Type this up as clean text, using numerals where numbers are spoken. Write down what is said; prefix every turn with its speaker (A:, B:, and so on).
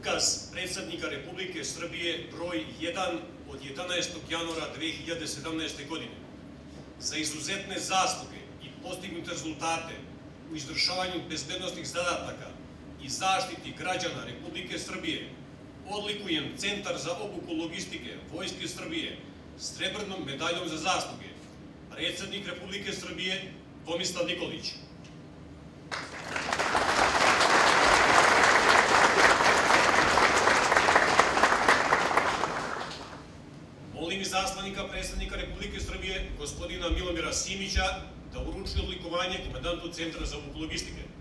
A: Ukaz predsednika Republike Srbije broj 1 od 11. januara 2017. godine za izuzetne zasluge i postignute rezultate u izvršavanju bezbednosnih zadataka i zaštiti građana Republike Srbije odlikujem Centar za obuku logistike Vojske Srbije srebrnom medaljom za zasluge. Predsednik Republike Srbije Tomislav Nikolić. Molim izaslanika predsednika Republike Srbije, gospodina Milomira Simića, da uruči odlikovanje komandantu Centra za obuku logistike.